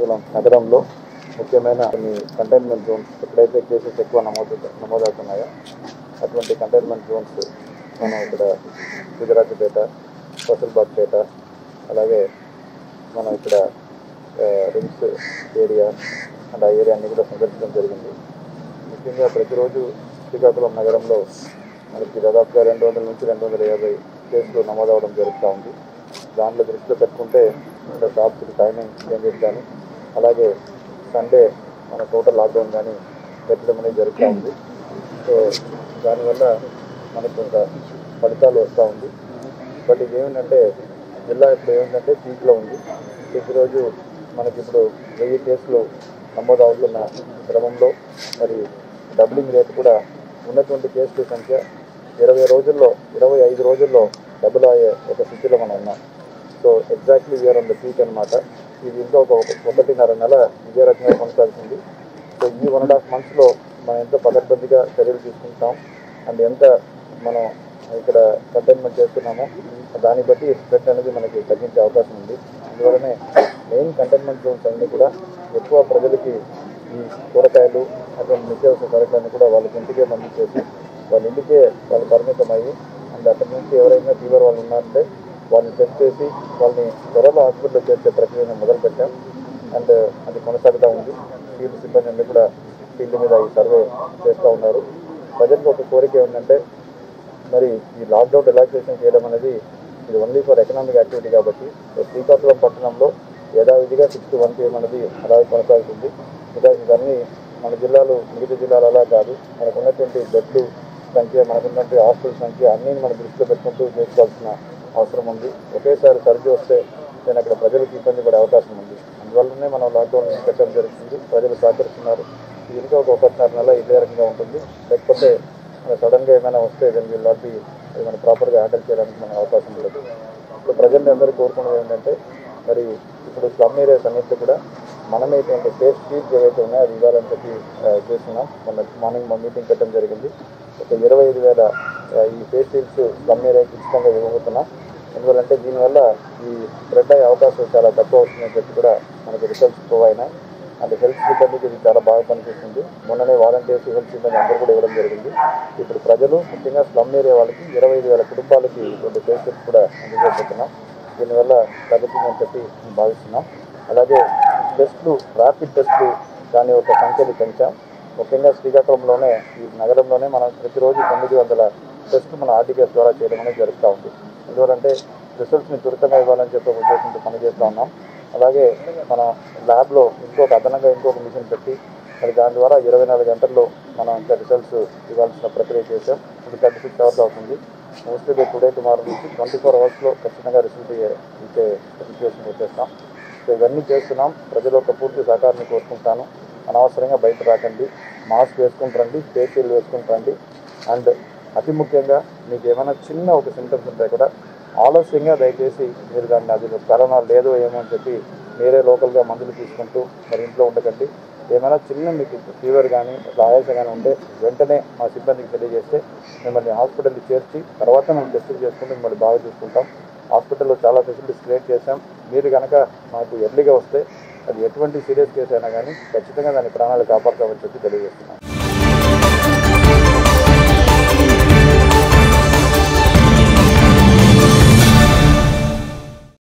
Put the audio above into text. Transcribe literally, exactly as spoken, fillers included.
శ్రీకాకుళం నగరంలో ముఖ్యమైన కొన్ని కంటైన్మెంట్ జోన్స్ ఎక్కడైతే కేసెస్ ఎక్కువ నమోదు నమోదవుతున్నాయో అటువంటి కంటైన్మెంట్ జోన్స్ మనం ఇక్కడ గుజరాత్పేట, కోసల్బాద్పేట, అలాగే మనం ఇక్కడ రిమ్స్ ఏరియా అండ్ ఆ ఏరియా అన్ని కూడా సందర్శించడం జరిగింది. ముఖ్యంగా ప్రతిరోజు శ్రీకాకుళం నగరంలో మనకి దాదాపుగా రెండు వందల నుంచి రెండు వందల యాభై కేసులు నమోదవడం జరుగుతూ ఉంది. దాంట్లో దృష్టిలో పెట్టుకుంటే ఇక్కడ షాప్స్కి టైమింగ్ చేంజెస్ కానీ, అలాగే సండే మన టోటల్ లాక్డౌన్ కానీ పెట్టడం అనేది జరుగుతూ ఉంది. సో దానివల్ల మనకు కొంత ఫలితాలు వస్తూ ఉంది. బట్ ఇది ఏమిటంటే జిల్లా ఇప్పుడు ఏమిటంటే పీక్లో ఉంది. ప్రతిరోజు మనకి ఇప్పుడు వెయ్యి కేసులు నమోదు అవుతున్న క్రమంలో మరి డబ్లింగ్ రేట్ కూడా ఉన్నటువంటి కేసుల సంఖ్య ఇరవై రోజుల్లో ఇరవై ఐదు రోజుల్లో డబుల్ అయ్యే ఒక స్థితిలో మనం ఉన్నాం. So exactly we are on the peak అనమాట. ఇది ఇంకా ఒక ఒకటిన్నర నెల ఇదే రకంగా కొనసాగుతుంది. సో ఈ వన్ అండ్ హాఫ్ మంత్స్లో మనం ఎంత పకడ్బందీగా చర్యలు తీసుకుంటాం అండ్ ఎంత మనం ఇక్కడ కంటైన్మెంట్ చేస్తున్నామో దాన్ని బట్టి స్ప్రెడ్ అనేది మనకి తగ్గించే అవకాశం ఉంది. అందువల్లనే మెయిన్ కంటైన్మెంట్ జోన్స్ అన్నీ కూడా ఎక్కువ ప్రజలకి ఈ కూరగాయలు అటువంటి నిత్యావసర సరుకులన్నీ కూడా వాళ్ళకి ఇంటికే పంపించేసి వాళ్ళ ఇంటికే వాళ్ళు పరిమితమయ్యి అండ్ అక్కడి నుంచి ఎవరైనా ఫీవర్ వాళ్ళు ఉన్నారంటే వాళ్ళని టెస్ట్ చేసి వాళ్ళని త్వరలో హాస్పిటల్లో చేర్చే ప్రక్రియను మొదలుపెట్టాం. అండ్ అది కొనసాగుతూ ఉంది. ఫీల్డ్ సిబ్బంది అన్ని కూడా ఫీల్డ్ మీద ఈ సర్వే చేస్తూ ఉన్నారు. ప్రజలకు ఒక కోరిక ఏమిటంటే మరి ఈ లాక్డౌన్ రిలాక్సేషన్ చేయడం అనేది ఇది ఓన్లీ ఫర్ ఎకనామిక్ యాక్టివిటీ కాబట్టి శ్రీకాకుళం పట్టణంలో యథావిధిగా సిక్స్ టు వన్ పిఎం అనేది అలాగే కొనసాగుతుంది. బికాజ్ ఇవన్నీ మన జిల్లాలు మిగతా జిల్లాలు అలా కాదు. మనకు ఉన్నటువంటి బెడ్లు సంఖ్య, మనకున్నటువంటి హాస్టల్ సంఖ్య అన్నీ మనం దృష్టిలో పెట్టుకుంటూ చేసుకోవాల్సిన అవసరం ఉంది. ఒకేసారి సర్ది వస్తే నేను అక్కడ ప్రజలకు ఇబ్బంది పడే అవకాశం ఉంది. అందువల్లనే మనం లాక్డౌన్ పెట్టడం జరుగుతుంది. ప్రజలు సహకరిస్తున్నారు. ఇది ఇంకా ఒక ఒకటిన్నర నెల ఇదే రకంగా ఉంటుంది. లేకపోతే మన సడన్గా ఏమైనా వస్తే దాన్ని వీళ్ళకి అది మనం ప్రాపర్గా హ్యాండిల్ చేయడానికి మనకు అవకాశం లేదు. ఇప్పుడు ప్రజల్ని అందరూ కోరుకున్నది ఏంటంటే మరి ఇప్పుడు స్లమ్ ఏరియాస్ అన్నింటిలో కూడా మనమే ఇటువంటి ఫేస్ షీట్స్ ఏవైతే ఉన్నాయో అది ఇవ్వాలని చెప్పి చేస్తున్నాం. మొన్న మార్నింగ్ మా మీటింగ్ పెట్టడం జరిగింది. ఒక ఇరవై ఐదు వేల ఈ ఫేస్ షీట్స్ స్లమ్ ఏరియాకి ఉచితంగా ఇవ్వబోతున్నాం. ఎందువల్లంటే దీనివల్ల ఈ స్ప్రెడ్ అయ్యే అవకాశం చాలా తక్కువ అవుతుందని చెప్పి కూడా మనకు రిజల్ట్స్ ప్రూవ్ అయినాయి. అండ్ హెల్త్ సిబ్బందికి ఇది చాలా బాగా పనిచేస్తుంది. మొన్ననే వాలంటీర్స్ హెల్త్ సిబ్బంది అందరూ కూడా ఇవ్వడం జరిగింది. ఇప్పుడు ప్రజలు ముఖ్యంగా స్లమ్ ఏరియా వాళ్ళకి ఇరవై ఐదు వేల కుటుంబాలకి ఇటువంటి ఫేస్ షీట్స్ కూడా అందజేస్తున్నాం. దీనివల్ల తగ్గుతుందని చెప్పి భావిస్తున్నాం. అలాగే టెస్టులు, ర్యాపిడ్ టెస్టులు దాని యొక్క సంఖ్యని పెంచాం. ముఖ్యంగా శ్రీకాకుళంలోనే ఈ నగరంలోనే మనం ప్రతిరోజు తొమ్మిది వందల టెస్టులు మన ఆర్టీపీఎస్ ద్వారా చేయడం అనేది జరుగుతూ ఉంది. ఎందువల్లంటే రిజల్ట్స్ని త్వరితంగా ఇవ్వాలని చెప్పి ఉద్దేశంతో పనిచేస్తూ ఉన్నాం. అలాగే మన ల్యాబ్లో ఇంకొక అదనంగా ఇంకొక మిషన్ పెట్టి మరి దాని ద్వారా ఇరవై నాలుగు గంటల్లో మనం ఇంకా రిజల్ట్స్ ఇవ్వాల్సిన ప్రక్రియ చేసాం. ఇప్పుడు థర్టీ సిక్స్ అవర్స్ అవుతుంది. మోస్ట్లీ టుడే టుమారో నుంచి ట్వంటీ ఫోర్ అవర్స్లో ఖచ్చితంగా రిజల్ట్ ఇచ్చే సిచ్యువేషన్ వచ్చేస్తాం. సో ఇవన్నీ చేస్తున్నాం. ప్రజల యొక్క పూర్తి సహకారాన్ని కోరుకుంటాను. అనవసరంగా బయట రాకండి, మాస్క్ వేసుకుంటారండి, ఫేస్ షీల్డ్ వేసుకుంటారండి. అండ్ అతి ముఖ్యంగా మీకు ఏమైనా చిన్న ఒక సింటమ్స్ ఉంటే కూడా ఆలస్యంగా దయచేసి మీరు దాన్ని అది కరోనా లేదో ఏమో అని చెప్పి మీరే లోకల్గా మందులు తీసుకుంటూ మరి ఇంట్లో ఉండకండి. ఏమైనా చిన్న మీకు ఫీవర్ కానీ ఇట్లా ఆయాసం కానీ ఉంటే వెంటనే మా సిబ్బందికి తెలియజేస్తే మిమ్మల్ని హాస్పిటల్కి చేర్చి తర్వాత మేము టెస్టులు చేసుకుంటూ మిమ్మల్ని బాగా చూసుకుంటాం. హాస్పిటల్లో చాలా ఫెసిలిటీస్ క్రియేట్ చేశాం. మీరు కనుక మాకు ఎర్లీగా వస్తే అది ఎటువంటి సీరియస్ కేసు అయినా కానీ ఖచ్చితంగా దాని ప్రాణాలు కాపాడుతామని చెప్పి తెలియజేస్తున్నాం.